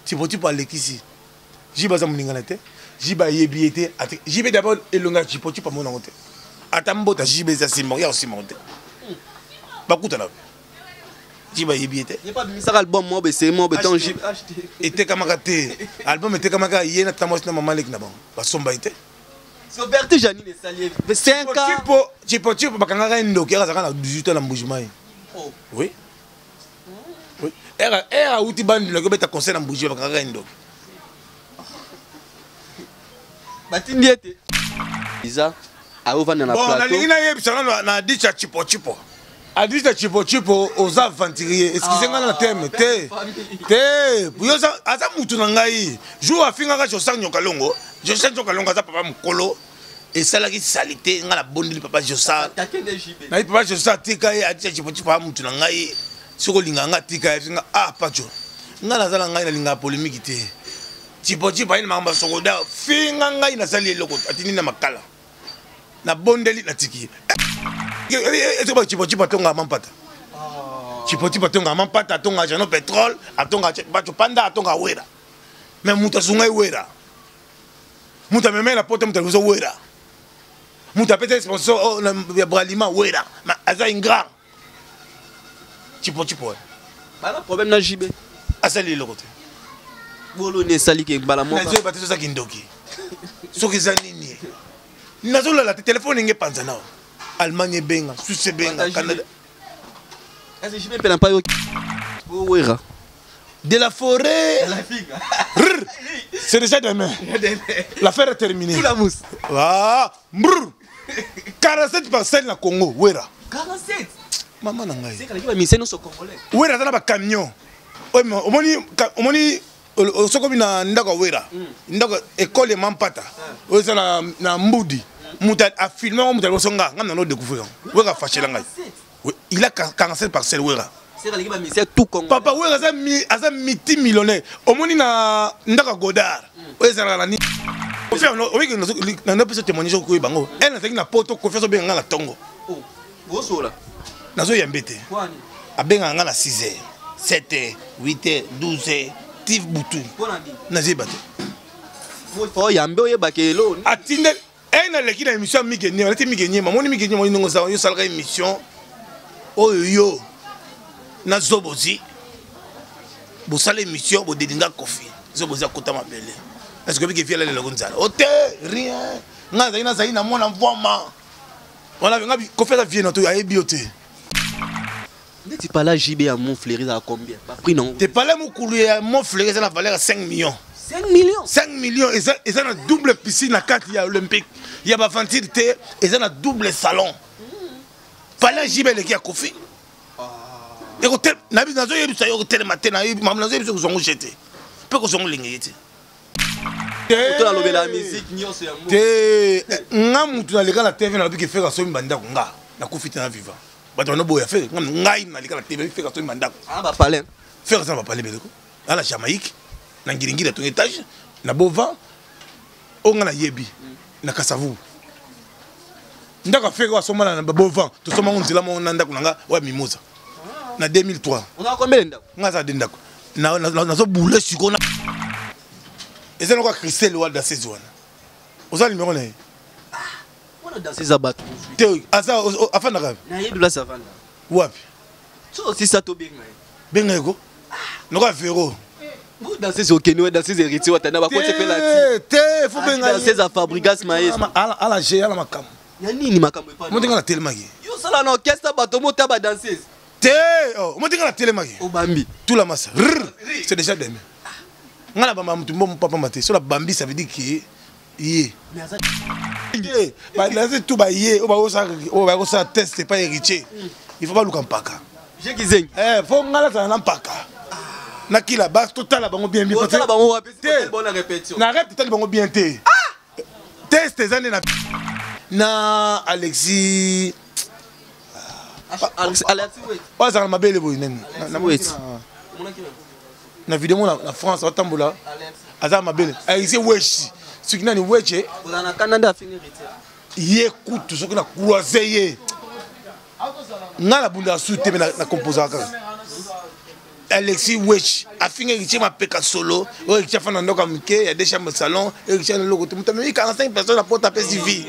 Tipo alekisi. Jiba za muningana te. Jiba yebiete. Jiba d'abord elonga tipo mona ngote. Atambota jiba za simon ya simonte. Bakuta na. Jiba yebiete. Il pas mis ça album moi c'est moi béton jiba. Était kamakate. Album était kamaka yena tamos na mama lek na bon. Ba somba été. So Bertie Janine Salier 5 ans. Tipo bakanga ndoki ya zaka na 18 ans na mbujimai. Oh. Oui. Oui. Era uti bandi le beta conseil na mbujima bakanga ndoki. Batindi ete. Isa a ovana na plateau. Bon, na lingina yebisana na dicha chipo. Adita chipo oza aventurier. Excusez-moi na terme te. Yoza aza mutu na ngai. Jour afinga ka Josang Nyokalongo. Josang Nyokalongo aza papa mukolo. Et ça la qui salité nga la bonne papa Josang. Na papa Josang tika ye adita chipo mutu na ngai. Soko linga nga tika finga pacho. Nga na zala ngai na linga polémique te. Chipo ina mamba sokoda finga ngai na sali eloko atini na makala. Na bondeli na tiki. Est-ce que Chipo tonga mampata? Chipo tonga mampata tonga jano pétrole, atonga bacho panda atonga wera. Mais muta sunga wera. Muta meme la pote muta wera. Muta pete sponsor ya bralima wera. Ma aza ingra. Chipo. Bala problème na JB. Asali le côté. Bolo ne sali ke bala mo. Na zo batezo za kindoki. Soki za nini? Nazola la téléphone nge panza nao. Allemagne benga, Suisse benga, Canada. Est-ce que je peux pas yo? Wera. De la forêt. C'est déjà demain. L'affaire est terminée. Tout la mousse. Ah, 47 parcelles na Congo, wera. 47. Maman nangai. C'est quand il va congolais. Wera za na ba camion. Omoni soko bina ndako wera. Ndako école mampata. Oza na mbudi. Muta a filmé muta losonga ngam na no découvrir. Wera fâché la ngai. Il a 47 parcelles wera. C'est quand il va miser tout Congo. Papa wera aza multimillionnaire. Omoni na ndako Godard. Oza na ni. Oui, na no peut témoigner ko bango. Elle na na poto ko feso benga na tongo. Oh. Bosola. Nazo yambete. Kwani? Abenga nga na 6h, 7h, 8h, 12h, tif butu. Nazi bate. Oh yambe oye bakelo. Atinde na leki na émission Migeni, on était Migeni, mamoni Migeni mo ndongo za yo salga émission. Oyo na zobozi. Bo sala émission bo dedinga kofi. Zobozi akota mabele. Est-ce que biki fiela le gonzala? Ote rien. Nga za ina mona mvoma. On a venga kofi za vie na to ya bioté. Tu parles à JB à Montfleury à combien? Pas pris non. Tu parles à Montfleury à Montfleury, ça la valeur à 5 millions. 5 millions? 5 millions, et ça a une double piscine à 4 olympique. Il y a pas fantil et ça a un double salon. Parle à JB qui a Kofi. Et hôtel, nabi nazo yebi sa hôtel matin na yebi mam nazo yebi so zongo jeté. Peu ko zongo lingete. Tout la lobela musique nyonso ya mo. Te nga mutu na leka na TV na biki feka so mbanda ko nga na Kofi na vivant. Bato no boya fe ngai na leka na TV feka so mbanda ko. Ah ba parler. Feka ça va parler beleko. À la Jamaïque na ngiringira ton étage na Bova onga na yebi na Kasavu. Ndaka feka wa somala na Bova to soma nzila mo na ndako nga wa Mimosa. Na 2003. On a combien d'endako? Nga za dendako. Na zo boule siko na. Eza no ka Christelle wa da saison. Oza numéro na. On a dansé za bato. Te asa afana ka. Na yebi la savana. Wapi? So aussi ça to benga. Benga ego. No ka Véro. Vous dansez au Kenya, dansez héritier watana ba ko te pe la ti. Te faut benga. Dansez za Fabregas Maes. Ala G ala makam. Ya nini makambo pa? Mo tenga na telemaki. Yo sala na orchestre bato mo ta ba danser. Te oh, mo tenga na telemaki. O bambi. Tout la masse. C'est déjà demain. Ngala ba mutu mbo papa maté. Sur la bambi ça veut dire que yé. Mais ça ba danser tout ba yé, o ba ça test pas héritier. Il faut pas luka mpaka. J'ai kizeng. Faut ngala ça na mpaka. Na kila ba total bango bien bien. Total bango wapi? C'est bonne répétition. Na rep total bango bien té. Test des années na Alexis Alexis wait. Oh ça m'a belle boy nen. Na vidéo na France atambola. Aza m'a belle. Alexis wesh. Ce qui n'a ni wesh. On a Canada finir Yé écoute ce qu'on a croisé. Na la bunda soute na composer ka. Alexis Wesh a fini héritier ma peka solo, héritier fan dans donc il y a des chambres de salon, héritier dans le logo. Tu as 45 personnes à porte à PCV.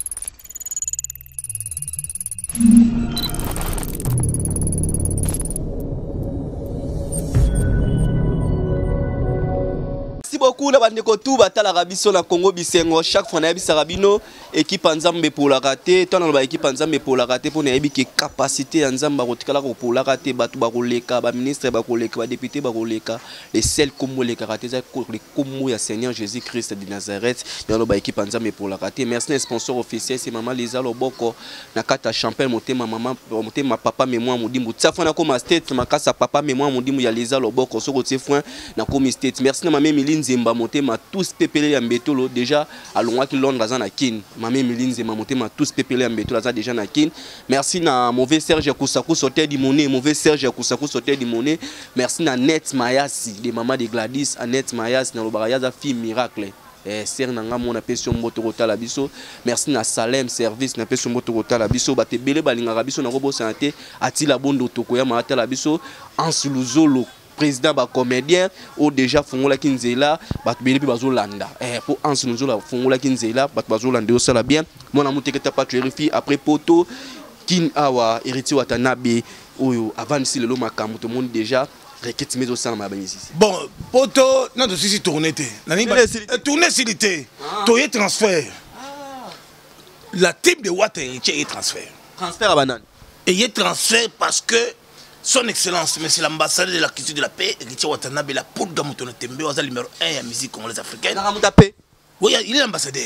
Merci beaucoup na bandeko tout batala rabiso na Congo bisengo chaque fois na yebisa rabino équipe nzambe pour la rater tant na ba équipe nzambe pour la rater pour na yebi ke capacité ya nzamba kotikala ko pour la rater batu ba koleka ba ministre ba koleka ba député ba koleka les seuls comme les karaté za les comme ya Seigneur Jésus Christ de Nazareth ya ba équipe nzambe pour la rater merci les sponsors officiels c'est maman Lisa Loboko na kata champagne motema maman motema papa mémoire modimbu tsafa na koma state makasa papa mémoire modimbu ya Lisa Loboko soko tsefouin na komi state merci na maman Nzemba motema tous pepele ya mbetolo déjà alongwa ki Londres za na kin mame Nzemba motema tous pepele ya mbetolo za déjà na kin merci na mauvais Serge Kusaku sauter du monnaie mauvais Serge Kusaku sauter du monnaie merci na Net Mayasi de maman de Gladys Annette Mayasi na lobaraya za fille miracle ser nanga mona peso mboto kotala biso merci na Salem service na peso mboto kotala biso bate bele balinga biso na robo santé atila bondo toko ya matala biso Ansuluzolo président ba comédien ou déjà fongola kinzela bat bele bi bazolanda pour ansi nous la fongola kinzela bat bazolanda au sala bien mona muteketa pas vérifier après poto kin awa héritier watanabe oyo avant si le makambo tout monde déjà requête mais au sala ma ici bon poto na de si tourner té tourner silité toyer transfert la type de water héritier est transfert à banane et il transfert parce que son excellence, monsieur l'ambassadeur de la culture de la paix, Richard Watanabe, la poudre de Moutono Tembe, au numéro 1 de la musique congolaise africaine. Oui, il est l'ambassadeur.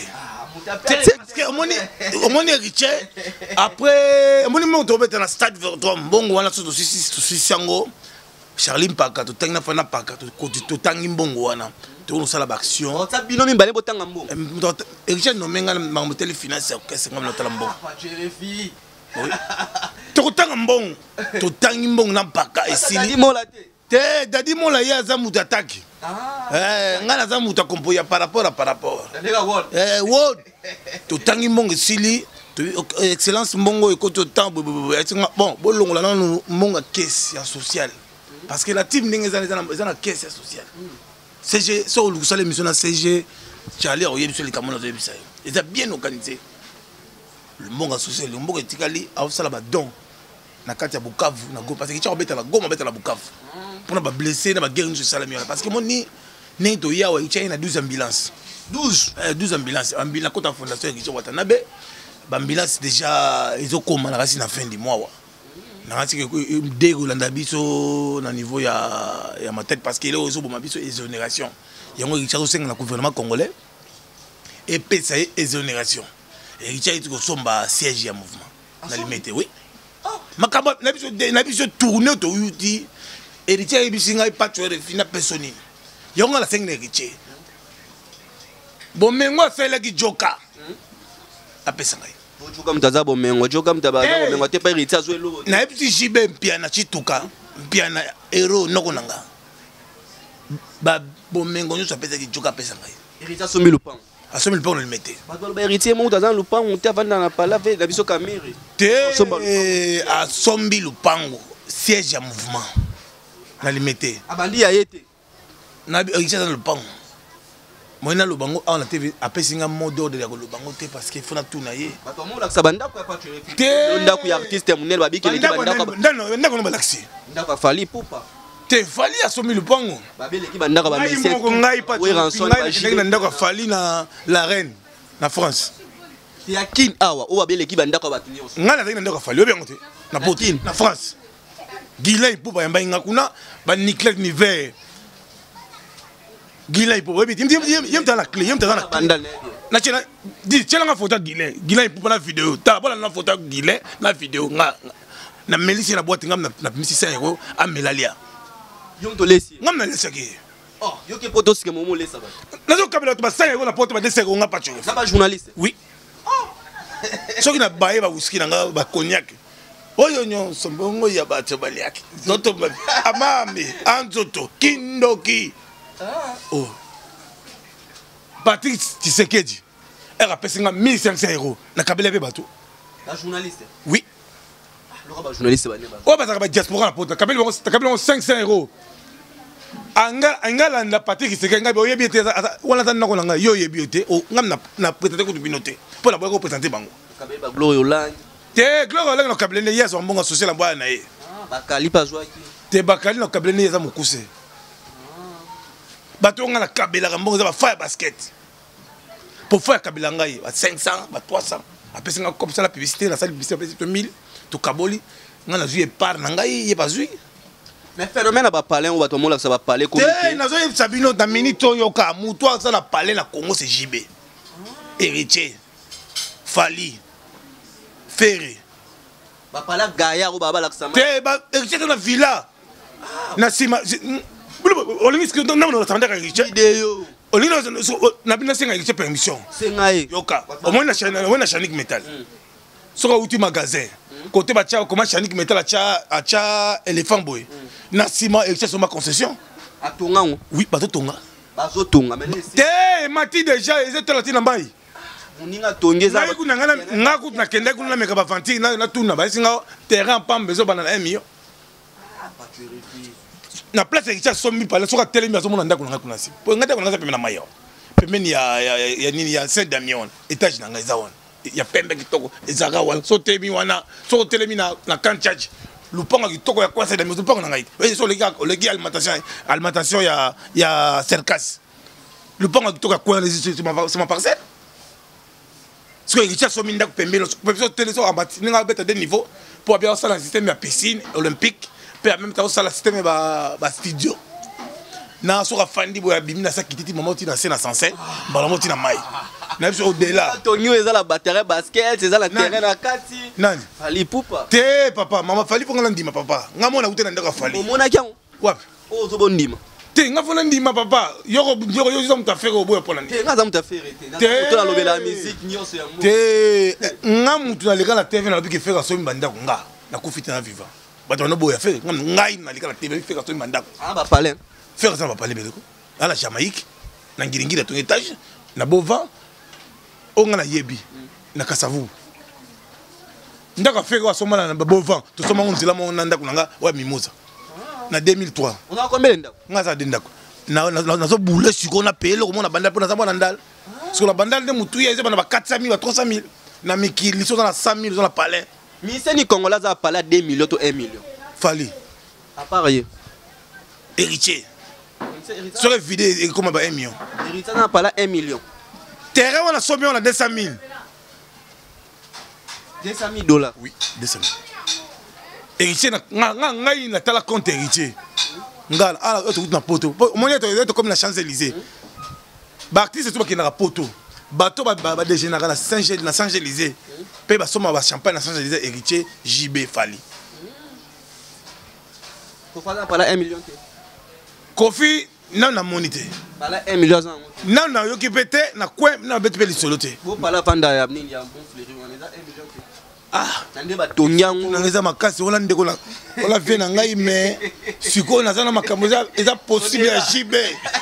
Au moins, Richard, après, au moment où on est dans le stade Verdrum, bon, on a tout aussi Sango, Charlie Mpaka, tout le temps, Paka, tout Tangi Mbongo, tout ça la action. Richard nommé dans le téléfinance, c'est comme notre lambo. Totanga mbong totangi mbong na mpaka esili te dadi mola ya za mutu ataki ngana za mutu akompoya par rapport word totangi mbong esili excellence mbongo ekoto temps bon bolongola nanu mbonga caisse ya social parce que la team ndenge eza na caisse ya social CG so lukusala mission na CG Charlie oyebiso likamona zoyebisa eza bien organisé le monde social le monde etikali awusala ba don na kati ya Bukavu na go parce que tu obeta la goma beta la Bukavu pour na ba blessé na ba guerre sociale miona parce que moni ne to ya wa icha na 12 ambulances 12 ambulances ambulance kota fondation Richard Watanabe ba ambulance déjà ils ont comme na na fin du mois wa na rati que dego landa biso na niveau ya ma tête parce que il est aux boma biso exonération yango Richard Osenga na gouvernement congolais et pesa exonération et Richard est somba siège ya mouvement na limité oui makamba na biso tourner to yuti et Richard ebisinga pas tu refina personne yonga la 5 Richard bon mengo fela ki joka apesa ngai joka mtaza bo mengo joka mtaba bo mengo te pa Richard zo elo na ebiti jibe mpia na chituka mpia na hero noko nanga ba bo mengo nyo apesa ki joka apesa ngai Richard sombi lupango à ce moment on le mettait. Héritier mon dans le pan on t'a vendu dans la palave la biso caméra. À Sombi Lupango siège à mouvement. Na le mettait. Abandi a été. Na héritier dans le pan. Moi na le bango on a TV après singa mot d'ordre de le bango te parce qu'il faut na tout naie. Ba to mo la sabanda ko pa tu. Ndako ya artiste munel babi ke le banda ko. Ndako no balaxi. Ndako fali poupa. Te fali à Sombi Lupango. Babé l'équipe bandaka ba message. Ngai pas. Oui rançon ba ndako fali na la reine na France. Ti akin awa o babé l'équipe bandaka ba tinyo. Ngala zaki ndako fali obi ngote. Na Poutine na France. Guilay pour ba yamba ngakuna ba Niclet Niver. Guilay pour obi yem ta la clé yem ta la clé. Na chena di chela nga photo Guilay. Guilay pour na vidéo. Ta bola na photo Guilay na vidéo nga na melisi na boîte ngam na 1600 € à Melalia. Yom to lesi. Ngam na lesi ki. Oh, yo ke poto ske momo lesa ba. Nazo kabela to ba 5 € na porte ba 2 € nga pacho. Ça ba journaliste. Oui. Oh. Soki na baye ba whisky na nga ba cognac. Oyo nyo sombongo ya ba tobaliaki. Zoto ba amami anzoto kindoki. Ah. Oh. Patrick Tshisekedi. Elle a payé 1500 € na kabela be bato. La journaliste. Oui. journaliste o ba za ba diaspora na pota kabeli 500 euros anga la Patrick Sekenga bo yebi te wala tan nako nga yo yebi te o ngam na présenter ko binote pour la boy ko présenter bango kabeli ba Gloire Yolande te Gloire Yolande no kabeli yes on bonga social mbwa na ye bakali pa zwaki te bakali no kabeli yes amukuse bato nga na kabela mbongo za ba fire basket pour faire kabela ngai ba 500 ba 300 après ça comme ça la publicité la salle publicité après 1000 to kaboli nga na zui par na ngai ye ba zui. Mais phénomène à parler, on va tout le monde va parler comme ça. Nazo Sabino dans minute yoka muto ça la parler na Congo c'est JB. Héritier. Fali. Ferré. Ba parler Gaïa ou baba la sama. Te ba héritier dans la villa. Na sima Olingi que non non ça ndaka héritier. Vidéo. Olingi na bina senga héritier permission. Senga yoka. Au moins na Chanik Metal. Sur outil magasin. Côté bacha comment Chanik Metal acha éléphant boy. Na sima et c'est ma concession. A tonga oui bato tonga. Bazo tonga mais te mati déjà ils étaient là tina mbai. Moninga tongeza ba kuna nga ku na kende kuna meka ba fanti na tuna ba singa terrain pambe zo bana na 1 million. Na place et sommi pala soka telemi azo mona ndako na kuna si. Po ngata kuna pembe na mayo. Pembe ni ya nini ya Saint-Damien étage na nga zawana. Ya pembe kitoko ezaka wana so temi wana so telemi na can charge lupanga kitoko ya kwa ça dans lupanga na ngai so les gars alimentation ya Cercas lupanga kitoko ya kwa c'est ma parcelle ce que il so minda pembe so tele so abati ninga beta de niveau pour bien ça le système ya piscine olympique puis en même temps ça le système ba studio na so ka fandi boya bimi na sa kititi maman ti na scène na 107 ba moti na mai na au delà Tonio eza la batterie basket eza la terrain na kati nani Fali pupa te papa mama Fali po ngala ndima papa ngamo na utena ndaka Fali omona kyango wapi o zo bondima te ngafona ndima papa yoko yo mutafere oboya pona te ngaza mutafere te to la lobela musique nyonso ya mo te ngamu tu na leka na TV na biki fera so mbanda nga na kufita na vivant bato no boya fere ngai na leka na TV fera so mbanda ba parler fera ça va parler beleko à la Jamaïque na ngiringira ton étage na bova onga na yebi na kasavu ndaka feka wa somala na bova to soma nzila mo na ndako nanga wa mimosa na 2003 on a combien ndako ngaza de ndako na zo boule siko na pele ko mona banda pona za ndal sur la bandale de mutu ya ezeba na ba 400 000 ba 300 000 na mikili so na 100 000 zo na palais miseni congolais za palais 2 millions to 1 million Fali à part héritier sur vidéo et comment ba 1 million héritier na palais 1 million terrain on a somme on a 200 000 $200,000 oui 200 000 héritier na ngai na tala compte héritier ngala ala to na poto monia to comme la Champs-Élysées ba artiste to ki na poto bato ba dégénérer na Champs-Élysées pe ba soma ba champagne na Champs-Élysées héritier JB Fali ko fala pala 1 million te Kofi na na monité pala 1 million za na na yoki pété na quoi na bête pe lisolo te bo pala fanda ya nini ya bon fleury on est à 1 million te ah nande ba tonyango na ngeza makasi wala ndeko na wala vie na ngai mais siko na zana makambo eza possible ya JB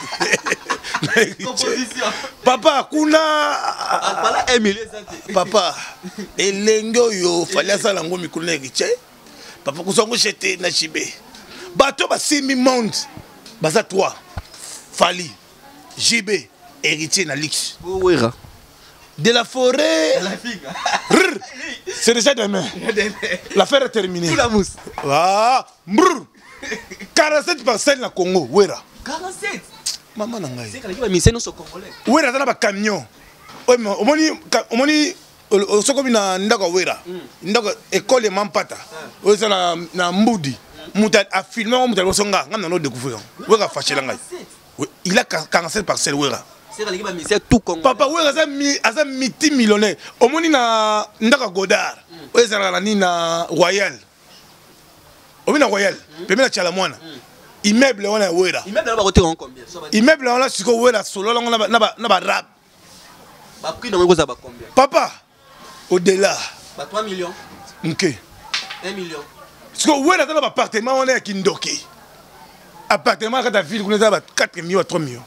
papa kuna pala 1 million za te papa elengo yo fali asala ngo mikolo na héritier papa kusongo chete na JB bato ba 6000 monde baza 3 Fali JB héritier na Lix Wera de la forêt c'est déjà demain l'affaire est terminée tout la mousse ah brr 47 parcelles na Congo Wera 47 maman na ngai c'est quand même miseno so congolais Wera za na ba camion omoni soko bina ndako Wera ndako école Mampata oza na Mbudi muta a filmé on muta songa ngam na découvrir Wera fâché la ngai il a 47 parcelles Wera c'est quand même misé tout Congo papa Wera aza multimillionnaire omoni na ndako Godard oza na nini na Royal omoni na Royal pembe na chala mwana immeuble wana Wera immeuble ba côté combien immeuble wana siko Wera solo na ba rap ba prix donc ça ba combien papa au-delà ba 3 millions OK 1 million siko Wera dans l'appartement on est à Kindoki appartement à la ville on est à 4 millions à 3 millions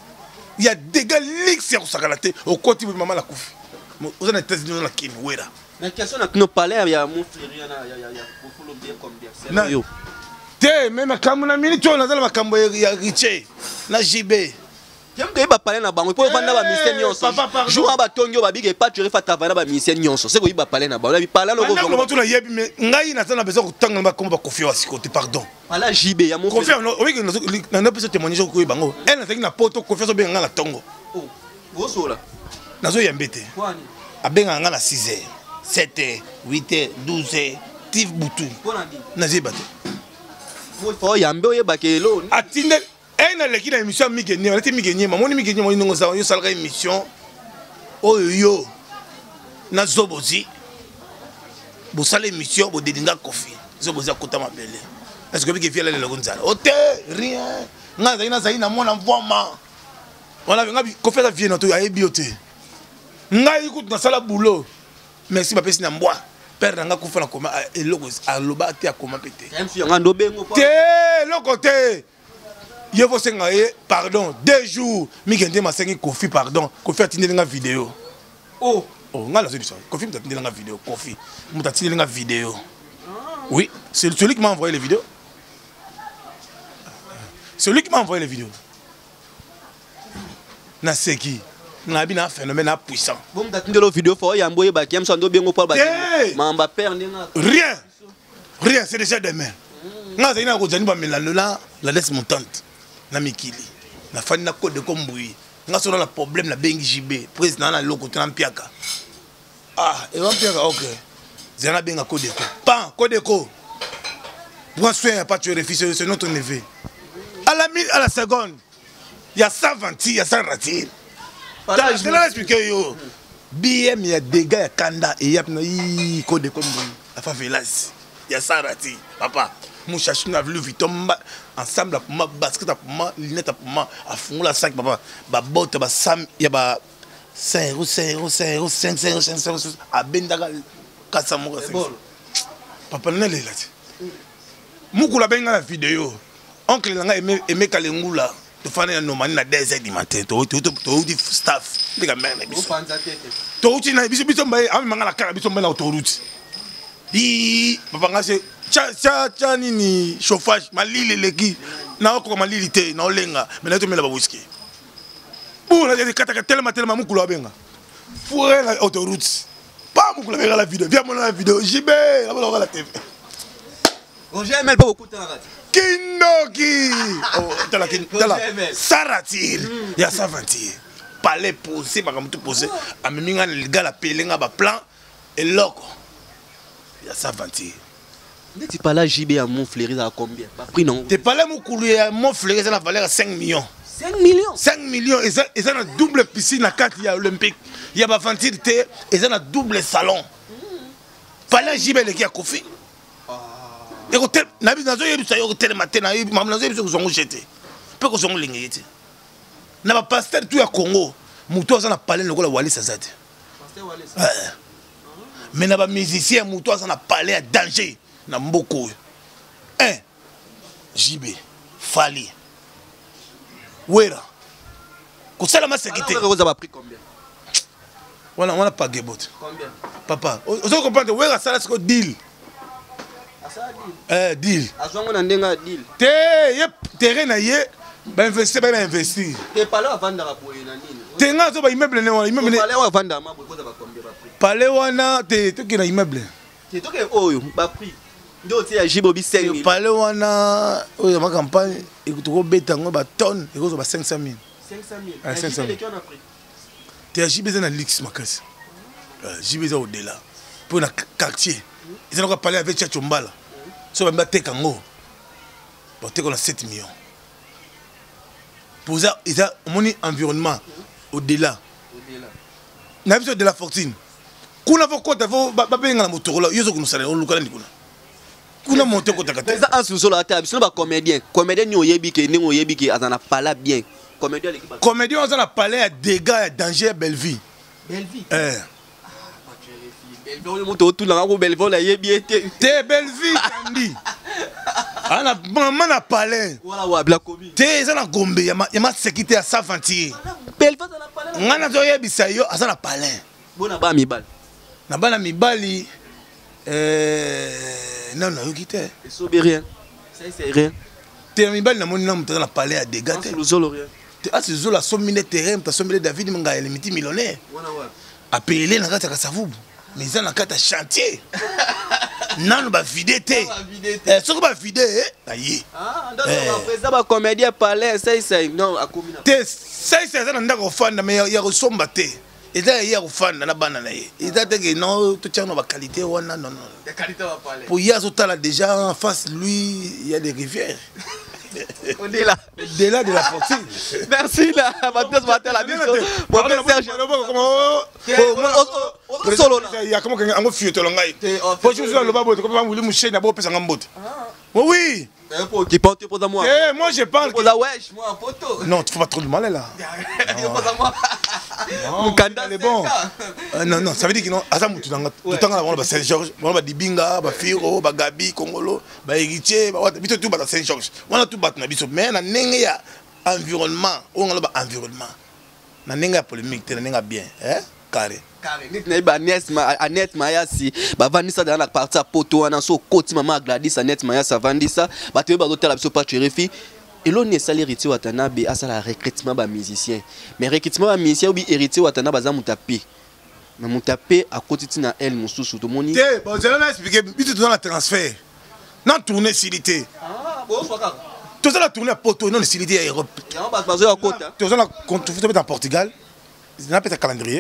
il y a des gars lix sur Sakalate au côté de maman la Koufi vous en êtes dans la Kin Wera La question n'a pas parlé il y a mon frère il y a pour bien comme bien. Te même kamuna minute on a dans makambo ya riche na JB. Tiens que ba parler na bango pour vendre ba mission nyonso. Jour ba tongo ba big pas tu refa ta vana ba mission nyonso. C'est que ba parler na bango. Ba parler na bango. Na ba yebi mais ngai na tana besoin kutanga ba komba kofi wa sikote pardon. Voilà JB ya mon frère. Kofi oui na na peut témoigner ko bango. Elle na na poto kofi so benga na tongo. Oh. Gosola. Na zo yambete. Kwani? Abenga nga na 6h, 7h, 8h, 12h, tif butu. Na zibate. Faut yambe oyeba ke lo. Atinde na leki na émission Migenye, on était Migenye, mamoni Migenye mo ndongo za yo salga émission. Oyo na zobozi. Bo sala émission bo dedinga kofi. Zobozi akota mabele. Est-ce que biki fiela le gonzala? Ote rien. Nga za ina mona mvoma. Wana nga kofi za vie na to ya biote. Nga ikutu na sala boulot. Merci ba pesi na mbwa. Père nanga kufa na koma eloko aloba te akoma pété. Nga ndo bengo quoi. Te lo côté. Yevo senga pardon 2 jours Migende masengi Kofi pardon Kofi atindeli nga vidéo. Oh nga la solution. Kofi m'atindeli nga vidéo Kofi. M'atindeli nga vidéo. Oui, c'est celui qui m'a envoyé les vidéos. Celui qui m'a envoyé les vidéos. Na seki. Na bina phénomène puissant. Bon t'atindeli vidéo fo yamboye ba kem so ndo bengo pa ba. Mamba père ndinga. Rien, c'est déjà demain. Nga za ina ko zani ba melano la laisse montante. Na mikili na fani na code ko mbui nga so na problème na bengi JB président na loko tena mpiaka et va mpiaka OK zana benga code ko pan code ko pour soin pas tu refuse c'est notre neveu à la seconde il y a 120 il y a 100 ratir je te l'ai expliqué yo BM il y a dégâts ya kanda et y a code ko mbui la favelas il y a 100 ratir papa mon chachou na Louis Vuitton ensemble pour ma basket pour ma lunette pour ma à fond la sac papa ba botte ba sam ya ba 5 euros à bendaga 400 euros papa na lela mukula benga la vidéo oncle nanga aimé kalengula to fana ya nomani na 2h du matin to di staff ndika mena biso to uti na biso mbaye ami manga la kala biso mbaye na autoroute bi papa ngase cha nini chauffage malili leki na oko malili te na olenga mais na to mela ba whisky pour na kata tellement mukulu abenga pour la autoroute pas mukulu benga la vidéo viens la vidéo JB la TV Roger Mel pas beaucoup de radio Kindoki tala Saratir ya savantir palais posé bakam tout posé ameminga le gars la pelenga ba plan et loko ya savantir. Tu parles à JB à Montfleury à combien? Prix non. Tu parles à Montfleury à Montfleury ça la valeur 5 millions. 5 millions. 5 millions et ça a une double piscine à 4 il y a olympique. Il y a Bafantir et ça a un double salon. Parle à JB qui a Kofi. Et quand nabi nazo yebi ça yo tel matin na yebi mam nazo yebi ko zongo jeté. Pe ko zongo lingete. Na ba pasteur tout ya Congo. Muto ça na parler lokola Wali Sazade. Pasteur Wali. Mais na ba musicien muto ça na parler à danger. Na mboko JB Fali Wera kosala ma sécurité vous avez pris combien on a pagé bot combien papa vous comprenez Wera ça c'est deal deal azongo na ndenga deal te yep terrain na ye ba investir te parler avant de rapoyer na nini te nga zo ba immeuble ne wana immeuble parler avant de ma vous avez combien ba prix parler wana te ki na immeuble te to ke oyo ba prix ndo ti ya jibo bi 5000 parler wana oyo ma campagne ekuto beta ngo ba tonne ekozo ba 500 000 500 000 te jibe za na luxe makasi jibe za au-delà pour na quartier ils ont parlé avec Tchacho Mbala so ba teka ngo ba teka na 7 millions pour ça ils a mon environnement au-delà na biso de la fortune kuna fo kota fo ba benga na motorola yozo kunusala olukala ndikuna kuna monter kota kata ça en sous la table biso ba comédien ni oyebi ke ni oyebi ke azana pala bien comédien l'équipe comédien azana pala ya dégâts ya danger Belleville Belleville moto tout la ko Belleville la yebi te Belleville kandi ana maman na palais wala wa bla komi te za na Gombe ya ma sécurité à Savantier Belleville na palais ngana zo yebisa yo azana palais bona ba mi bal na bana mibali non non yokite ça rien ça c'est rien te mibali na moni na mutu na palais à dégâts te ah c'est zo la somme de terrain ta somme de David Manga le miti millionnaire appelé na kata kasavubu mais ça na kata chantier non ba vide te soko ba vide ayi ça ba comédien palais ça non akomina te ça na ndako fanda mais ya resomba te eza ya kufanda na bana na ye eza te que non to tient ba qualité wana non non la qualité va parler pour ya là déjà en face lui il y a des rivières. On est là. Delà de la fortune. Merci là. Mathias Matel la mission. Bon Serge. Solo là. Il y a comment on fait to longai. Faut juste le babo comme on voulait moucher na bo pesa ngambote. Oui. Qui porte pour moi. Eh moi je parle. Pour la wesh, moi en photo. Non, tu fais pas trop de mal là. Mon candidat est bon. Non non, ça veut dire que non, asa mutu nanga. Tout temps on ba Saint Georges, on ba Dibinga, ba Firo, ba Gabi, Congolo, ba Héritier, ba bito tout ba Saint Georges. On a tout bat na biso mais na ndenge ya environnement, on a ba environnement. Na ndenge ya polémique, na ndenge bien, hein? Carré. Annette Mayasi bavandisa dans la partie poto wana so koti mama Gladys Annette Mayasi avandisa batewe bazotala biso pa cherifi eloni esali héritier watanabe asala recrutement ba musicien mais recrutement ba musicien obi héritier watanabe baza mutape na mutape akotiti na elle mususu to moni te bon je vais expliquer bitu dans la transfert na tourner silité bon soka to ça la tourner à poto non silité à Europe ya ba bazo ya kota to ça la compte en Portugal n'a pas de calendrier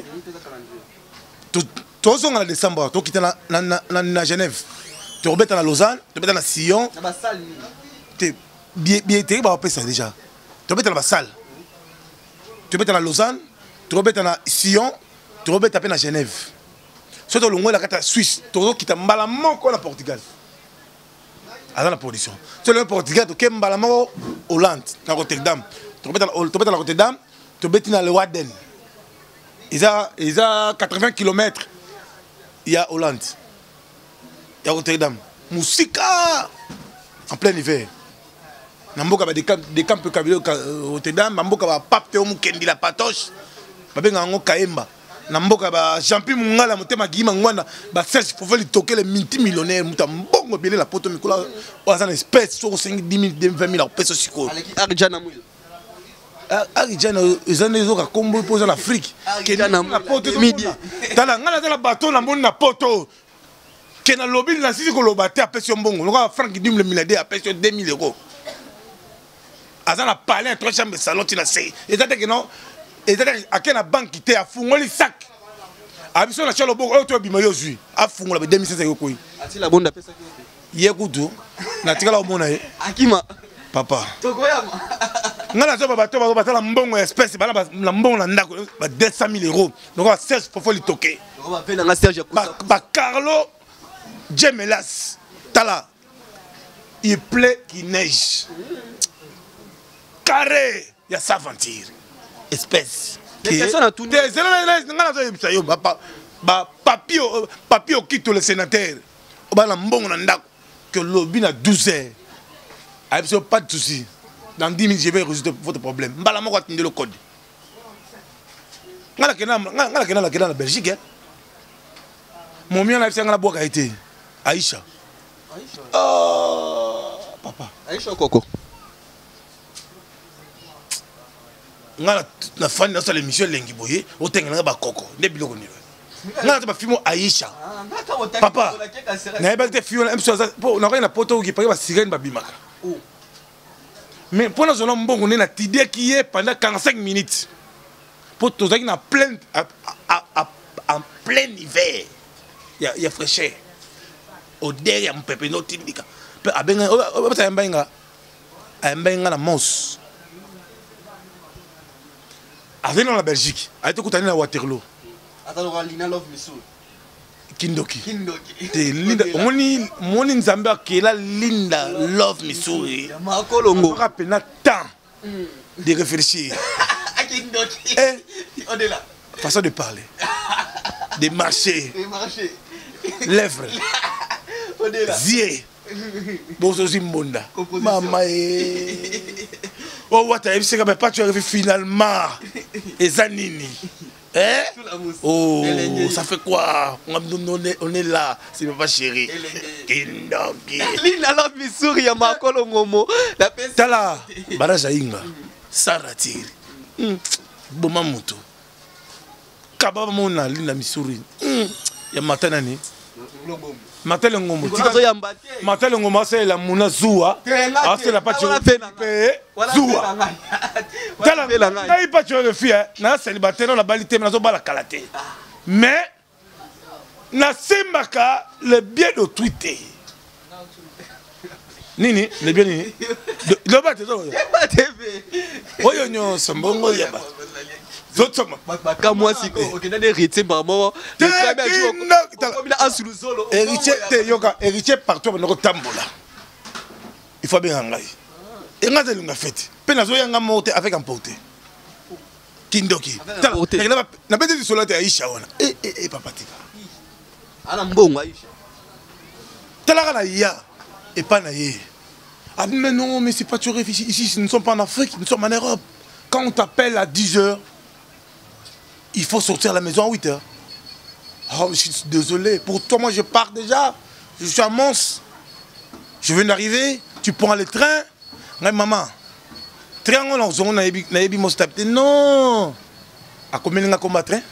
tu es en décembre, tu es à Genève, tu es à Lausanne, tu es à Sion. Tu es ça déjà. Tu es à la salle. Tu es à Lausanne, tu es à Sion, tu es à Genève. Si tu es à la Suisse, tu es à Portugal. À la production. Tu es au Portugal, tu es à Hollande, à Rotterdam. Tu es à Rotterdam, tu es à Leeuwarden. Ils ont 80 km. Il y a Hollande. Il y a Rotterdam. Moussika en plein hiver. Namboka des camps Rotterdam, Namboka ba pape te omukendi la patoche. Babenga ngo Kaemba. Namboka ba Jean-Pierre Mungala motema gima ngwana ba Serge faut faire toquer les multimillionnaires muta mbongo belé la poto mikola oza na espèce sur 5 10 000 20 000 pesos siko. Arjana Mouil. Arijana ezana ezoka kombo poza l'Afrique Arijana na poto midi tala ngala tala bateau na moni na poto ke na lobby na sisi ko lobate apesi mbongo loka Frank Dim le milliardaire apesi 2000 euros azana palais 3 chambres salon tina sei ezate ke non ezate akena banque te afungoli sac abiso na chalo bongo oto bimayo zui afungola be 2500 euros koi ati la bonda pesa ki yekudu na tikala omona ye akima papa tokoyama ngana zo bato ba batala mbongo espèce bana la mbongo na ndako ba 200 000 euros donc va Serge faut li toquer on va appeler nga Serge ba Carlo Gemelas tala il pleut qu'il neige carré ya s'aventure espèce des personnes à tout ngana zo yebisa yo ba papio kito le sénateur ba la mbongo na ndako que lobi na 12 heures absolument pas de souci. Dans 10 minutes, je vais résoudre votre problème. Je vais vous attendre le code. Je vais aller en Belgique. Mon mien, je vais boire Haïti. Aïcha. Papa. Aïcha Coco. Je vais faire une émission de Lengiboye. Je vais faire un Coco. Je vais faire un film Aïcha. Papa. Je vais faire un film Aïcha. Mais pour nous, on a une idée qui est pendant 45 minutes. Pour tous ceux qui sont en plein hiver, il y a fraîcheur. Au derrière, il y a un peu de timidité. Il y a un mousse. Avec la Belgique, avec la Waterloo. Attends, Lina Love Missouri. Kindoki. Linda, moni nzamba kela Linda Love Missouri. Makolongo. On rappelle na temps de réfléchir. Kindoki. On est là. Façon de parler. De marcher. Lèvres. On est là. Zier. Bozo Zimbonda. Maman. Oh, what a pas tu arrives finalement. Et Zanini. Hein? Oh, ça fait quoi? On est là, c'est pas chéri. Kindoki. Lila Missouri ya makolo ngomo. La pesa. Tala, baraja inga. Saratiri. Boma mutu. Kababa mona Lila Missouri. Ya matana ni. Matele ngomo. Matele ngomo c'est la muna zoua. Ah c'est la patio. Zoua. Tala, n'aille pas tuer le fille. Na célibataire la balité na zo bala kalaté. Mais na sembaka le bien de Twitter. Nini, le bien nini. Le bate zo. Oyo nyo sambongo yaba. Zotoma. Baka moi siko. Okenda de héritier maman. Héritier te yoka, héritier partout on tambola. Il faut bien ngai. Et nga zelunga fête. Pe nazo yanga monter avec emporter. Kindoki. Na bête du soleil Aïcha wana. Papa tika. Ana mbongo Aïcha. Talaka na ya et pas na yé. Ah mais non, mais c'est pas tu réfléchis ici, nous ne sommes pas en Afrique, nous sommes en Europe. Quand on t'appelle à 10h, il faut sortir à la maison à 8h. Oh, je suis désolé. Pour toi, moi, je pars déjà. Je suis à Mons. Je viens d'arriver. Tu prends le train. Maman, triangle en zone, naïbi mon step. Non. À combien de combat train?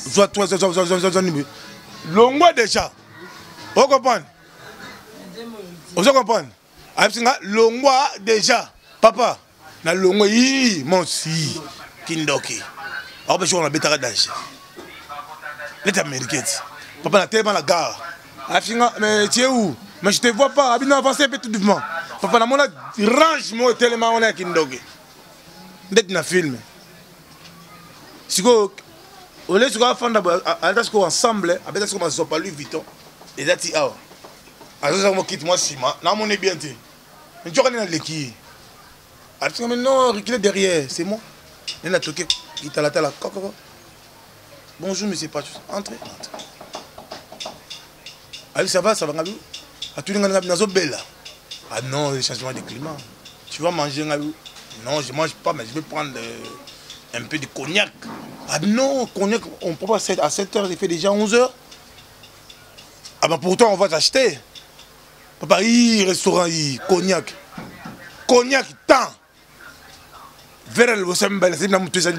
Longue déjà. Vous comprenez? Vous comprenez? Longue déjà. Papa, na longue yi, mon si. Kindoki. Alors, je suis en bêta d'âge. Les Américains. Papa, tellement la gare. Mais tu es où? Mais je te vois pas. Abino avancé un peu tout doucement. Papa, mon range moi tellement on est à Kindogi. D'être dans film. Si vous on est sur la fin ensemble, avec ce qu'on pas Louis Vuitton. Et là tu as. Alors ça me quitte moi si moi. Là on est bien tu. Mais tu connais l'équipe. Alors non, reculer derrière, c'est moi. Il a toqué. Il t'a la tala. Bonjour, monsieur Pachus. Entrez. Allez, ça va, à tout le monde, ah non, le changement de climat. Tu vas manger un. Non, je ne mange pas, mais je vais prendre un peu de cognac. Ah non, cognac, on peut pas à 7h, il fait déjà 11h. Ah ben pourtant, on va t'acheter. Papa, restaurant, cognac. Cognac, tant. Vers le Sembel, c'est une moto,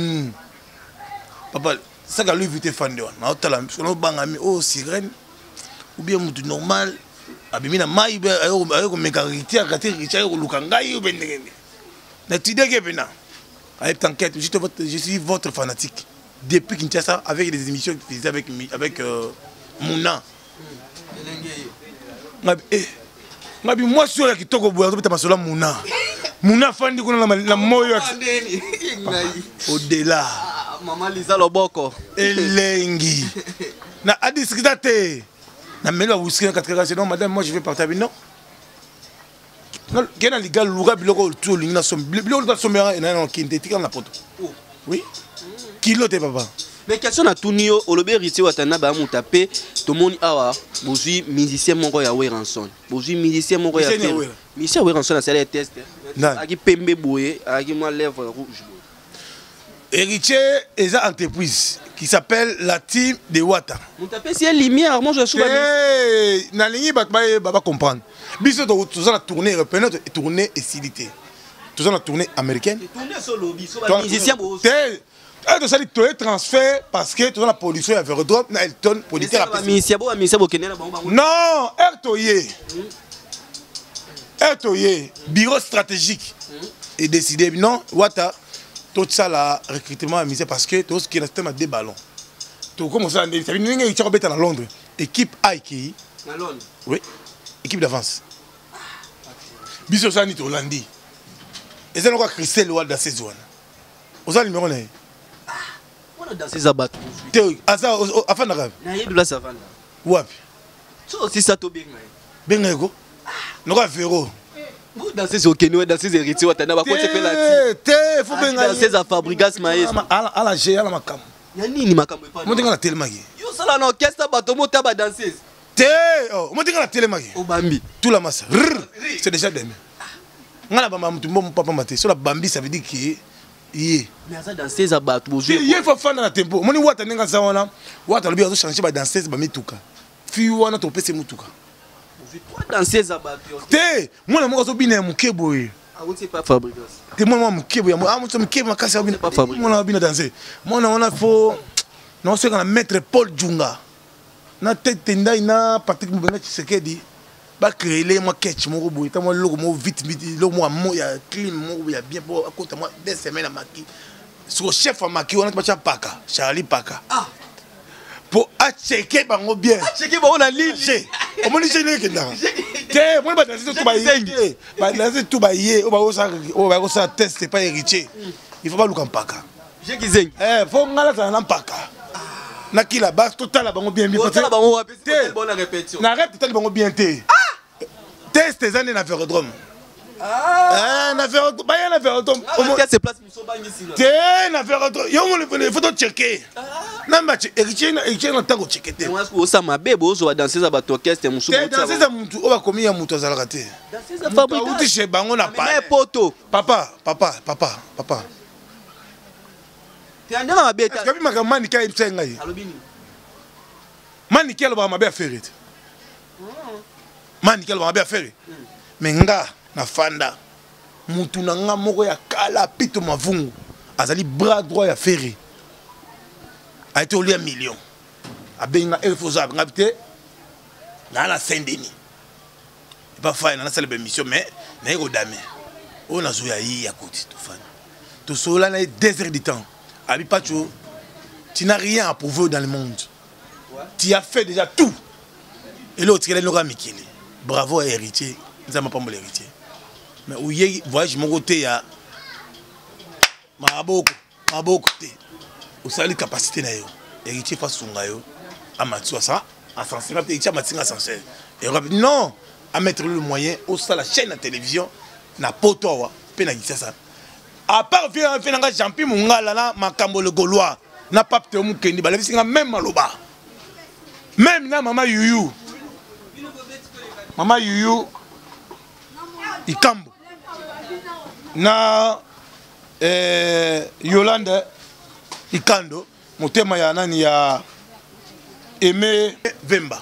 papa, ça que lui, il était fan de moi. Oh, sirène. Ou bien mutu normal abimina mai ayo mekariti akati richa ko lukangai ou bendenge na tideke bena avec t'enquête je suis votre fanatique depuis Kinshasa avec des émissions que faisais avec Mouna ngabi moi sur la kitoko boya to masola Mouna fandi kuna na moyo au-delà maman Lisa Loboko elengi na adiscutate. Non, madame, moi je vais partir avec non. Il y a des gars qui oui. Qui l'autre, papa? Mais question à tout niveau, au lobby ici, Watana, bah, mon tapé, tout le monde a besoin musicien, mon gars, à ranson. Besoin musicien, mon gars, musicien, à ranson, c'est les tests. Qui pembe boué, qui moi lèvre rouge. Héritier est une entreprise qui s'appelle la team de Wata. Mon tapé, c'est une lumière, moi je suis na ligne, baba comprendre. Biso tous la tournée européenne et tournée estilité. Tous la tournée américaine. Tournée sur lobby, sur la musicien. Tu as dit transfert parce que tu as la production à Vérodrome, Elton, producteur à non, Ertoye, bureau stratégique. Et décidé, non, Wata. Tout ça, le recrutement a misé parce que tout ce qui reste à des ballons. Tout comme ça, ça veut dire qu'il y a à Londres. Équipe Aiki. À Londres? Oui. Équipe d'avance. Biso Sani Hollandi. Et c'est encore Christelle Ouad dans ces zones. Vous avez le numéro là? On a dansé Zabat. Asa, afin d'arabe. Naïe de la savane. Wapi. Ça aussi, ça te bien. Bengego. Nous avons Véro. Vous dansez au Kenya, dansez héritiers, vous avez il faut bien danser à Fabrigas Maïs. À la G, à la Macam. Yanni Macam. Moi, je suis tellement. Yo, ça là, l'orchestre, bateau, t'as dansé. Moi, je suis tellement. Au Bambi. Tout la masse. C'est déjà demain. Moi, je suis papa maté. Sur la Bambi, ça veut dire que Yé. Mais ça danseuse à battre bozou. Yé faut faire na tempo. Moni wata nenga za wana. Wata lobi azo changer ba danseuse ba mituka. Fi wana to pese mutuka. Toi danseuse à battre. Te, mwana moko zo bina mukebo ye. Ah vous c'est pas Fabrice. Te mwana mukebo ya mo so mukebo makasi ya bina pas Fabrice. Mwana bina danser. Mwana wana faut non c'est quand maître Paul Djunga. Na tête ndai na Patrick Mbenga Tshisekedi. Ba créer les moi catch mon boy ta moi logo mo vite lo mo ya clean mo ya bien pour à côté moi 2 semaines à maki sur chef à maki on a pas paka Charlie Paka ah pour a checker bango bien checker bango na ligne o moni checker kenda te moi ba danser tout ba yé ba danser tout ba yé o ba ça test pas héritier il faut pas luka paka j'ai kizeng faut ngala ça na paka na kila ba total bango bien bien total bango wa pe bonne répétition na rep total bango bien té test des années na Vérodrome. Ah, na Vérodrome. Bah, na Vérodrome. Comment c'est place muso bangi sila. Té na Vérodrome. Yo mo le faut checker. Namba héritier na tango checker té. Moi ko sa mabe bozo wa danser za ba orchestre muso. Té danser za muntu o ba komi ya mutu azalaka té. Danser za fabrique. Uti chez bango na pa. Poto. Papa. Té andanga mabe ta. Kabi makamani ka ipsenga yi. Alobini. Mani kelo ba mabe affaire. Mani kelo ba mabe affaire. Menga na fanda mutu na nga moko ya kala pito mavungu azali bras droit ya Ferré a été au lieu million abenga elfoza ngabite na Saint-Denis pas faire na salle émission mais na ko dame on a joué yi ya koti to fan to sola na 2 heures de temps abi pacho tu n'as rien à prouver dans le monde tu as fait déjà tout et l'autre il est n'aura mikili bravo héritier nous avons pas mon héritier mais où y voyage mon côté ya maboko te au sali capacité na yo héritier fa sunga yo a matso ça en sens rapide héritier matinga sincère et non à mettre le moyen au sala la chaîne de télévision na poto wa pe na ça à part faire nga champi mungala na makambo le gaulois na pape te mukendi ba levisinga même maloba même na mama yuyu Ikambo na Yolande Ikando motema ya nani ya Aimé Vemba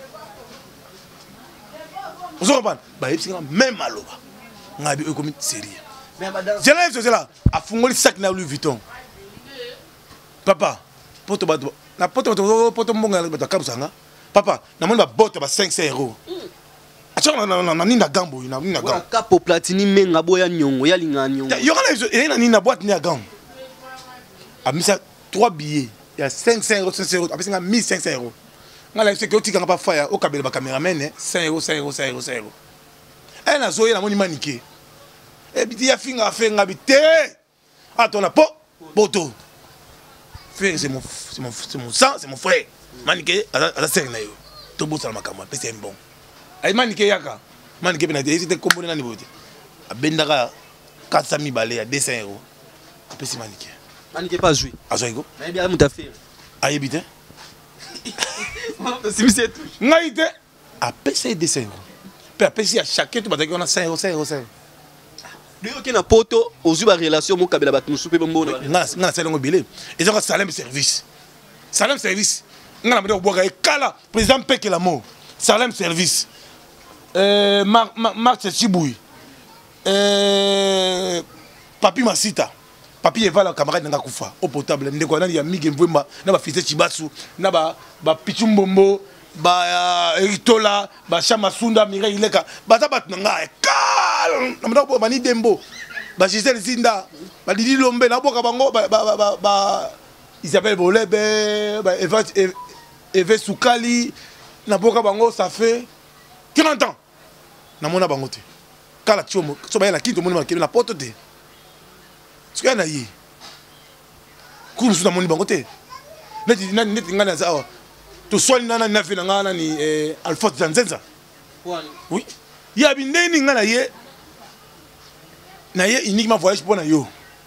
ozoba ba yipsinga même maloba ngabi ekomi sérieux je lève cela a fungoli sac na Louis Vuitton papa poto na poto mbonga ba kabusanga papa na moni ba bote ba 500 euros na nina gambo na gambo kapo platini menga boya nyongo ya linga nyongo yo na nina boîte ni gambo a mis 3 billets il y a 500 euros après 1500 euros ngala c'est que tu kan pas faire au kabela ba cameraman 5 euros et na zoye na moni maniqué et biti ya finga fenga bité atona poto frère c'est mon sang c'est mon frère maniqué à ça na yo to bossa makamwa c'est bon ay manike yaka manike bena te c'était combo na nibote abendaka 400 000 balais à 200 euros apesi manike pas joué azoiko na bien muta faire ayebite si monsieur tout ngaite apesi 200 euros pe apesi à chacun tout bataki on a 5 euros lui ok na poto ozu ba relation mo kabela batu musupe bombo na salongo bilé et donc Salem service ngana mede boka ekala président peke la mort Salem service Marc Chiboui Papi Masita Papi Eva la camarade nanga kufa au potable ndeko nani ya Miguel Mbwemba na ba fils Chibasu na ba Pichumbombo ba Eritola ba Chama Sunda Mireille Ileka ba tabat nanga kal na mdo bani Dembo ba Gisèle Zinda ba Didi Lombe na boka bango ba Isabelle Bolebe ba Eve Soukali na boka bango ça fait 30 ans na mona bango te kala tiomo so ba na kinto mona makebe na poto te ce que na yi ku su na moni bango te neti ngana za to swali nana na fe ngana ni Alphonse Zanzenza oui ya bindeni ngana ye na ye uniquement voyage pour na yo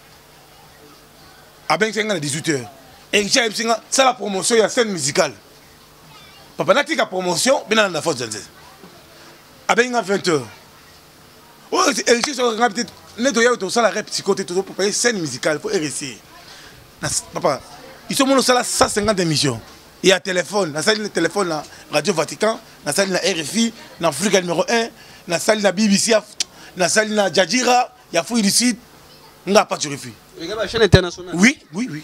a ben ngana 18h et j'ai singa ça la promotion ya scène musicale papa natika promotion bina na Alphonse Zanzenza a ben 20h oh héritier so nga peut-être neto ya to sala rep psychoté to pour payer scène musicale pour RSI. Papa, ils sont mon sala 150 émissions. Il y a téléphone, na salle le téléphone la Radio Vatican, na salle la RFI, na Africa numéro 1, na salle la BBC, na salle la Jadira, il y a Fouille du Sud, n'a pas de RFI. Regarde la chaîne internationale. Oui.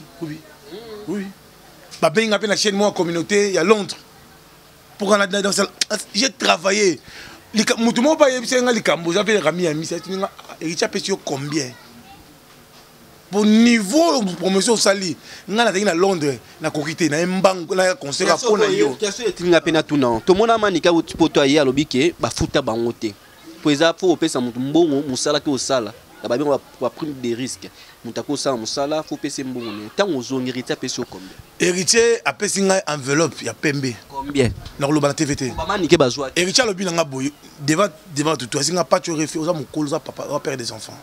Bah ben il a la chaîne moi communauté, il y a Londres. Pour j'ai travaillé. Tout le monde pas yebisa nga likambo, j'avais rami ami, c'est une Richard Pesio combien? Pour niveau de promotion sali, nga na à Londres, na kokité na mbango na concert pour na yo. Question est tinga pena tout non. To mona manika uti poto ya lobike ba futa bangote. Pour ça faut pesa mutu mbongo musala ke osala. La ba bien va prendre des risques. Mutako sala musala faut pesa mbongo ne. Tant ozongi héritier Pesio combien? Héritier a pesa nga enveloppe ya pembe. Combien? Na lo ba TVT. Ba manike bazwa. Héritier lobi nga boy devant tout toi, singa pas tu refais oza mokolo za papa, va père des enfants.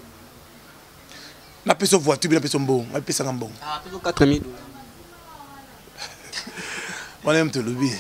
Na peso voiture, na peso mbongo, na peso ngambongo. Ah, peso 4000 $. On aime te lobby.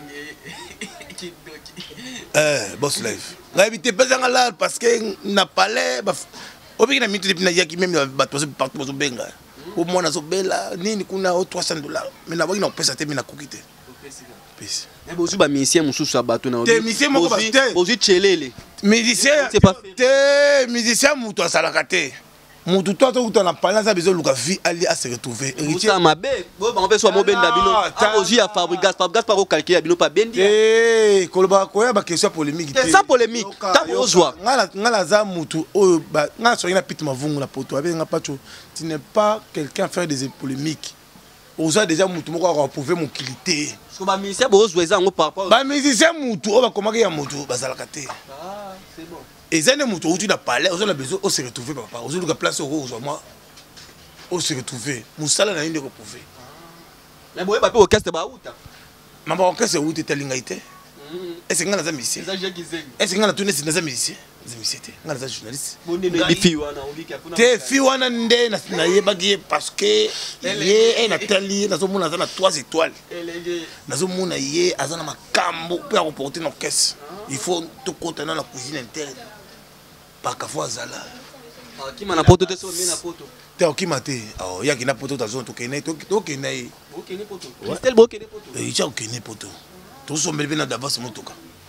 Boss life. Na éviter peso ngala parce que na palais ba obi na mitu depuis na yaki même ba to partout bozo benga. Au moins na zo bela nini kuna $300. Mais na ba ina pesa te mais na kokite. Pesa. Mais bozu ba musicien mususu abato na obi. Te musicien moko ba te. Bozu chelele. Musicien c'est pas te musicien muto asalaka te. Mon tout toi on a parlé ça besoin Lucas vie aller à se retrouver héritier ça ma bé bon on fait soit mon ben dabino ah aussi à Fabrigas pas au calquer dabino pas ben eh koloba ko ya ba question polémique c'est ça polémique ta ozwa ngala za mutu o ba nga so ina pit mavungu la poto avec nga pacho tu n'es pas quelqu'un faire des polémiques oza déjà mutu moko ko prouver mon qualité so ba musicien bo ozwa za ngo par rapport ba musicien mutu o ba komaka ya mutu bazalaka te ah c'est bon. Et ça ne mouton où tu n'as pas l'air, on a besoin de se retrouver papa. On a place au rose moi. On se retrouver. Moussala n'a rien de reprouver. Mais bon, papa orchestre ba outa. Maman orchestre où tu es lingaité. Est-ce que ngana za musicien? Est-ce que ngana tourner c'est za musicien? Za musicien. Ngana za journaliste. Bonne fille wana olika pona. Te fille wana nde na yebagi parce que yé na tali na zo mona za na 3 étoiles. Na zo mona yé azana makambo pour reporter une orchestre. Il faut tout contenant la cuisine interne. Par fois zala. Qui m'a poto te so mi na poto. Te qui m'a te. Oh ya qui na poto ta zone to kene to kene. OK ne poto. Christelle bo kene poto. Eh ya kene poto. To so mbele na d'avance motoka.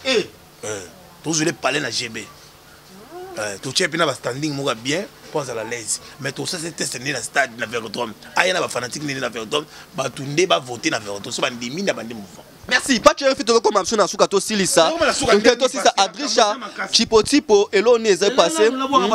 To je les parler na GB. To chepe na ba standing mo bien pense à la l'aise. Mais to ça c'est test na stade na Vélodrome. Aya na ba fanatique na Vélodrome, ba tunde ba voter na Vélodrome. So ba ndimi na bande mouvement. Merci. Pas tu as fait comme option à Soukato Silisa. Donc toi si ça Adrisha Chipotipo et l'on est passé.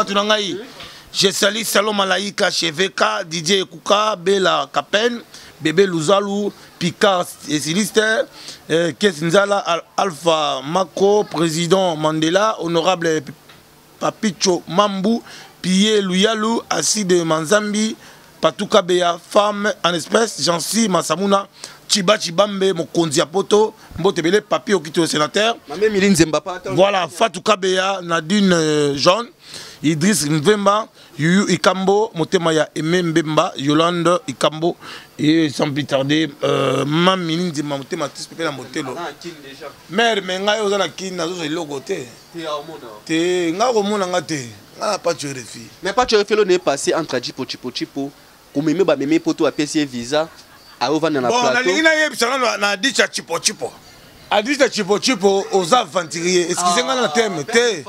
Je salue Salom Malaika Cheveka, DJ Kuka, Bella Kapen, Bébé Luzalu, Picard et Silister, Kesinzala Alpha Mako, Président Mandela, Honorable Papicho Mambu, Pierre Luyalu, Assis de Manzambi, Patuka Beya, Femme en espèce, Jansi Masamuna, Chiba Chibambe, Mokonzi Apoto, Mbotebele, Papi Okito sénateur. Voilà, Fatou Kabeya, Nadine Jean, Idriss Mvemba, Yuyu Ikambo, Motemaya Eme Mbemba, Yolande Ikambo, et sans plus tarder, Mamini Nzima Motema, Tispépé la Motelo. Mère, mais nga yoza na kin na zo logo te. Te nga ko mona nga te. Nga pas tu refi. Mais pas tu refi le n'est passé entre Chipo, comme meme ba meme poto a PC visa. Bon, na dit chipo chipo. A dit chipo chipo aux aventuriers. Excusez-moi la thème.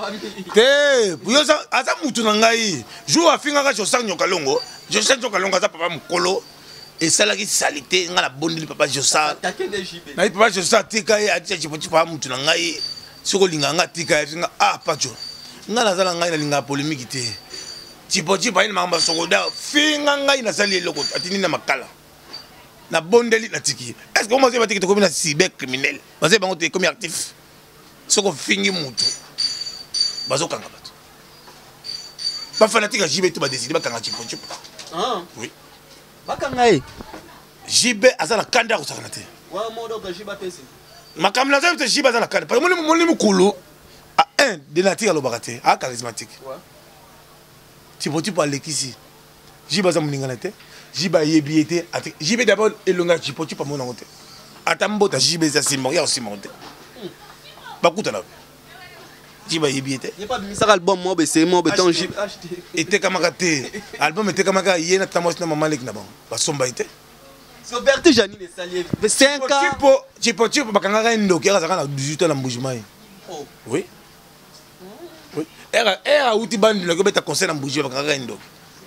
Te. Yo ça aza mutu na ngai. Jour a finga ka Josang Nyokalongo. Josang Nyokalongo za papa mukolo. Et ça la qui salité nga la bonne papa Josang. Na papa Josang tika a dit chipo chipo mutu na ngai. Soko linga nga tika nga ah pacho. Nga na zala ngai na linga polémique te. Chipo chipo ina mamba sokoda. Finga ngai na sali eloko atini na makala. Na bondeli na tiki. Est-ce que vous avez dit que tu es un cybercriminel? Vous avez dit que tu es actif. Ce que vous finissez mutu. Vous avez dit que fanatique à JB, tu as décidé de faire un chipo chipo. Ah oui. Bakangaï. JB a la kanda ou sakanate. Wa modo de JB pesi. Makamla za de JB a la kanda. Parce que mon mukulu a un de nature à l'obarate, a charismatique. Ouais. Chipo chipo à l'équisi. JB a moninganate. Jiba yebiete ate jibe d'abord elonga chipoti pa mona ngote atambo ta jibe za simo ya simo ngote bakuta na jiba yebiete il pas mis album moi c'est moi beton était kamakate album était kamaka yena tamos na mama lek na bon basomba ite so Bertie Janine Salier 5 ans chipo bakanga ndoki akazaka na 18 ans na mbujimai oui oui era uti bandi na kobeta conseil na mbujimai bakanga ndoki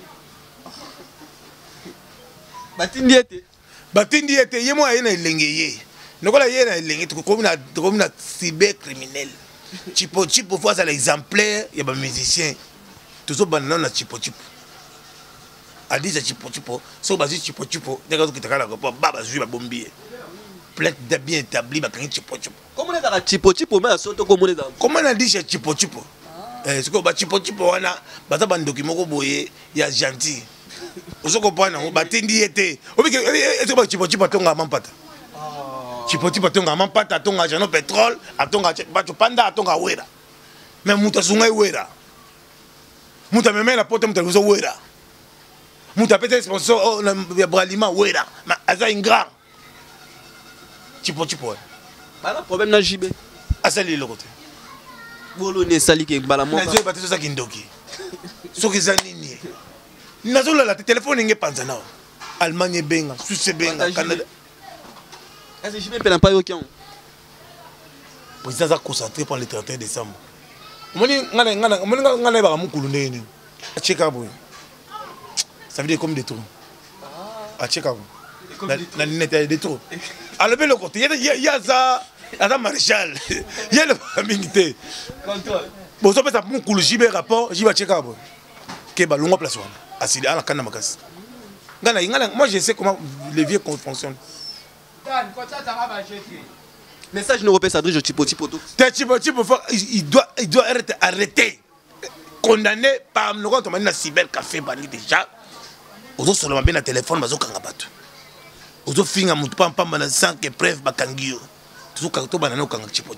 batindi ete ye mo ayena elenge ye nokola ye na elenge tukomi na cybercriminel chipo faut ça l'exemplaire ya ba musicien toujours banana na chipo adisa chipo so bazi chipo ndeka tukitaka ko baba zui ba bombier plainte de bien établi ba kan chipo comment on a chipo mais soto comment on a dit chipo ce que ba chipo wana baza ba document ko boye ya gentil osoko pana batindi ete obike eto ba chipo tonga mampata chipo tonga mampata tonga jano pétrole atonga bacho panda atonga wera mais muta sunga wera muta memela poto muta luzo wera muta pete sponsor ya bralima wera mais aza ingrat chipo bala problème na jibe asali le côté bolo ne sali ke bala mo na zo batezo za kindoki soki za nini nazola la téléphone nge panza nao Allemagne benga Suisse benga Canada est-ce que je peux pas yokian président a concentré pour le 31 décembre moni ngana ba mukulu ndeni acheka boy ça veut dire comme des trous acheka na net des trous alors le côté il y a ça Adam Maréchal il y a le famille contrôle bon ça peut ça mukulu jibe rapport jiba cheka boy ke ba longa place wana asili ala kana makasi ngana moi je sais comment les vieux fonctionnent. Message européen s'adresse au Chipo. Il doit être arrêté, condamné par nous quand on a cyber café bani déjà. Aux autres seulement bien le téléphone bazo kangabatu. Aux autres finga mutu pam na sans que preuve bakangio. Tout quand banana au kanga Chipo.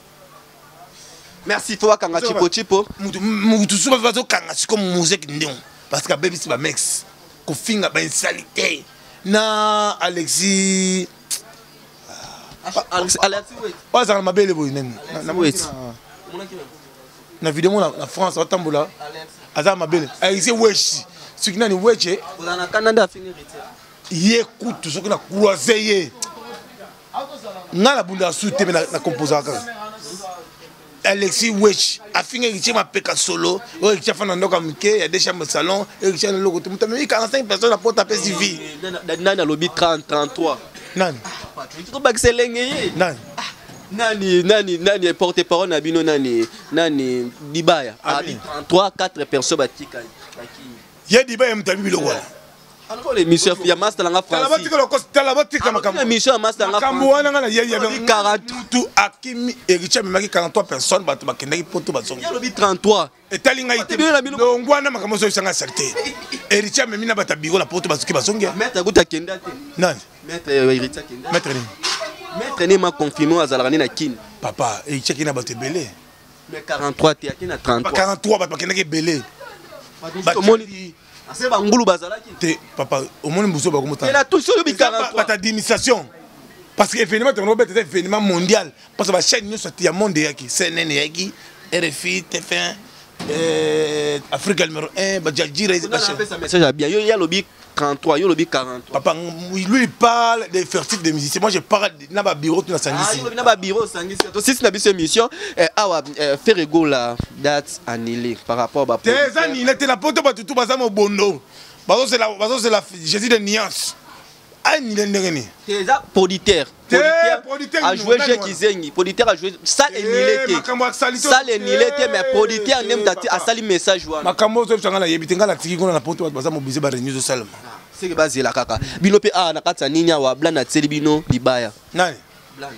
Merci faut kanga Chipo. Mutu souvent bazo kanga comme musique ndon parce que baby c'est ba mex. Ko finga ba insalité. Na Alexis oh ça m'a belle boy na vidéo na France atambola aza ma belle Alexis wesh ce qui n'a ni weche na Canada finir ye écoute ce que na croisé ye na la bunda soute na composer Alexis wesh a fini qui ma peka solo o qui fa na ndoka mike ya des chambres salon et qui na logo muta mais 45 personnes à porte à PCV na lobby 30 33 nani tu ba selenge nani porte-parole na bino nani Dibaya a dit 3 4 personnes batika ye Dibaya mtabi biloko alors les missions ya master langa France talabatika makambo mission ya master langa makambo wana ngana ye 40 tout akimi ericha memaki 43 personnes bato bakendaki poto bazongi ya lobi 33 etali ngai te longwana makambo so sanga salté ericha memina bata biro na poto bazuki bazongi maître guta kenda te nani maître ericha kenda maître ni ma confirmé azalaka na kin papa ericha kina bato belé mais 43 te akina 33 43 bato bakendaki belé batomoni c'est bangulu bazalaki te papa au moins mbuso ba komota la tout sur le 43 bata d'administration parce que événement te robert c'est événement mondial parce que la chaîne nous sorti à monde yaki CNN yaki RFI TF1 Afrique numéro 1 ba Jajira message à bien yo ya lobi 33 yo lobi 43 papa lui il parle des fertiles des musiciens moi je parle na ba bureau tout na sangisi na ba bureau sangisi to si na biso émission awa faire ego la date annulée par rapport à des années il était la poto ba tout baza mo bondo bazo c'est la Jésus de nuance annulé ndengeni déjà producteur a joué jeu kizengi producteur a joué ça annulé ça annulé mais producteur nem dati a sali message wana makambo zo sanga na yebitenga la tiki kona na poto baza mo bize ba renew salama c'est que bazela kaka bino pe na kata ninya wa blana tseli bino Dibaya nani blana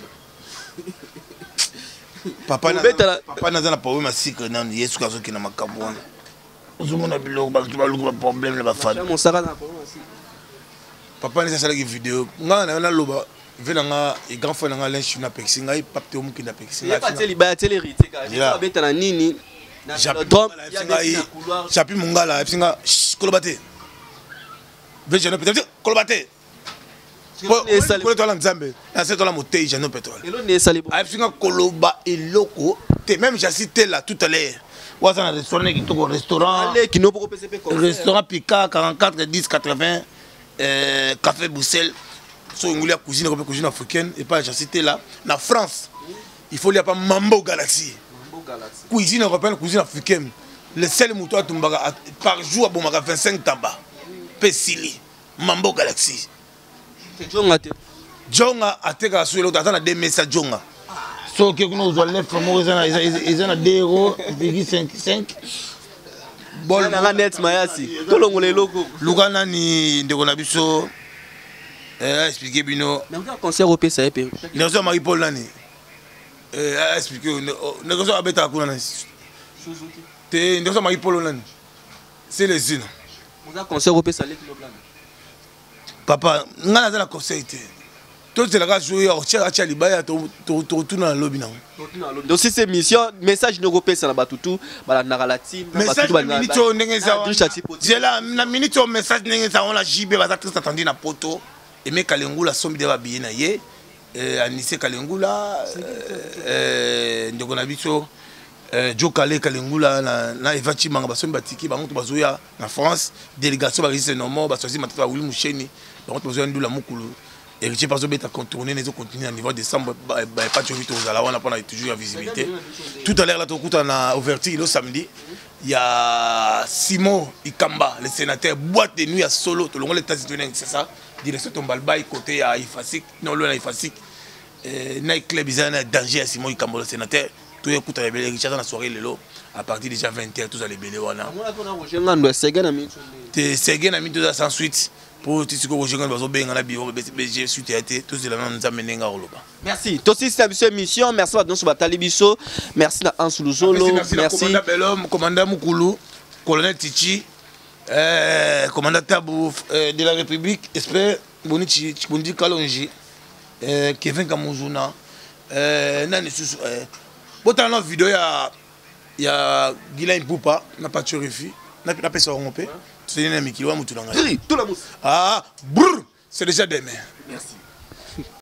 papa na za na problème asika nani Yesu kazo kina makambo wana uzumona biloko ba kibaluko ba problème le ba fana mon saka na problème asika papa nesa sala ki vidéo ngana na loba venanga e grand frère nga linch na pexi ngai papte o mukina pexi ngai pa teli ba teli rite ka je beta na nini na drum chapi mungala epsinga kolobate veje no peut-être kolobate Pour toi, l'ensemble, c'est toi la montée, j'ai nos pétrole. Avec Koloba et Loco, même j'ai cité là tout à l'heure. Ouais, c'est un restaurant. Restaurant Pika, 44, 10, 80, Café Bruxelles. So, il y a cuisine africaine. Et pas j'ai cité là. En France, il faut y pas Mambo Galaxy. Cuisine européenne, cuisine africaine. Le seul mouton à Tumbaga par jour, bon, 25 tabac. Pessili, Mambo Galaxy. Jonga a été à l'autre, attends, des messages Jonga. So, que nous avons les fameux, ils ont 2,55 €. Bon, net mayasi. Tout le monde est loco. Lugana ni de Gonabiso. Expliquer Bino. Mais on concert au PSA. Nous sommes Marie-Paul Nani. Expliquer. Nous sommes à Beta Kuna. Nous sommes Marie-Paul Nani. C'est les unes. On a concert au PSA. Papa, on a la conseil. Tout c'est la jouer au Tchalibaya, tout dans le lobby. Donc si c'est mission, message européen ça va tout, la narrative. Message minute on j'ai la minute au message n'engeza on la JB va très attendu na poto et mais Kalengula somme de babie na ye Anissé Kalengula ndeko na biso Joe Kale Kalengula na Evati Manga basomi batiki bango to bazoya na France délégation ba risque normal ba choisi matata Willy Musheni bango to bazoya ndula mukulu. Et je pense que tu as contourné les autres continuer à niveau décembre, pas de vite aux alarmes, on a toujours la visibilité. Tout à l'heure, là, on a ouverture le samedi. Il y a Simon Ikamba, le sénateur, boîte de nuit à solo, tout le monde est États-Unis, c'est ça. Direction Tombalbaï, côté à Ifasik, non, là, Ifasik. Night Club, il y a un danger à Simon Ikamba, le sénateur. Tout le monde est Richard dans la soirée, à partir déjà 20h, tous les bébés. C'est Sergei Nami, tout ça sans suite. Pour tout ce que je merci. Toi aussi, c'est une mission. Merci à nous, Talibiso. Merci à Ansulu Zolo. Merci. Commandant Moukoulou, colonel Tichi, commandant Tabou de la République, espère Bonichi, Chikundi Kalonji, Kevin Kamouzuna. Dans la vidéo, il y a Guylaine Poupa, n'a pas de chérifie, n'a pas de chérifie. C'est un ami qui va mourir. Ah, c'est déjà demain. Merci.